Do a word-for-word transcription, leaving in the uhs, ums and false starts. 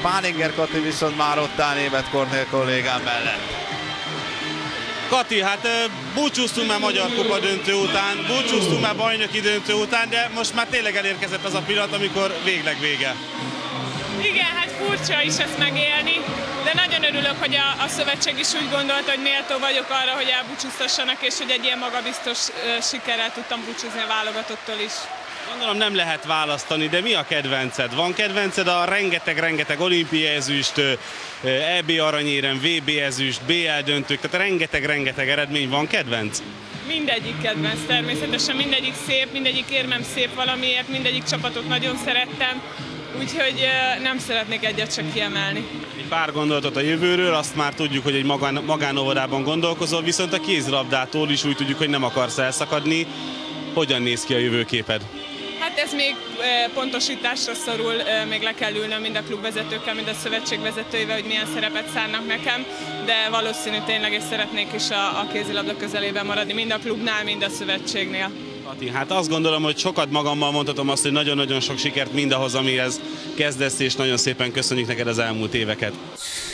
Pálinger Kati viszont már ott áll Németh Kornél kollégám mellett. Kati, hát búcsúztunk már Magyar Kupa döntő után, búcsúztunk már bajnoki döntő után, de most már tényleg elérkezett az a pillanat, amikor végleg vége. Igen, hát furcsa is ezt megélni, de nagyon örülök, hogy a, a szövetség is úgy gondolta, hogy méltó vagyok arra, hogy elbúcsúztassanak, és hogy egy ilyen magabiztos uh, sikerrel tudtam búcsúzni a válogatottól is. Gondolom nem lehet választani, de mi a kedvenced? Van kedvenced a rengeteg-rengeteg olimpiai ezüst, é bé aranyérem, vé bé ezüst, bé el döntők, tehát rengeteg-rengeteg eredmény, van kedvenc? Mindegyik kedvenc, természetesen mindegyik szép, mindegyik érmem szép valamiért, mindegyik csapatot nagyon szerettem, úgyhogy nem szeretnék egyet csak kiemelni. Egy pár gondolatot a jövőről, azt már tudjuk, hogy egy magán, magánóvodában gondolkozol, viszont a kézilabdától is úgy tudjuk, hogy nem akarsz elszakadni. Hogyan néz ki a jövőképed? Hát ez még pontosításra szorul, még le kell ülnöm mind a klubvezetőkkel, mind a szövetség vezetőivel, hogy milyen szerepet szánnak nekem, de valószínű tényleg és szeretnék is a, a kézilabda közelében maradni, mind a klubnál, mind a szövetségnél. Kati, hát azt gondolom, hogy sokat magammal mondhatom azt, hogy nagyon-nagyon sok sikert mindahhoz, amihez kezdesz, és nagyon szépen köszönjük neked az elmúlt éveket.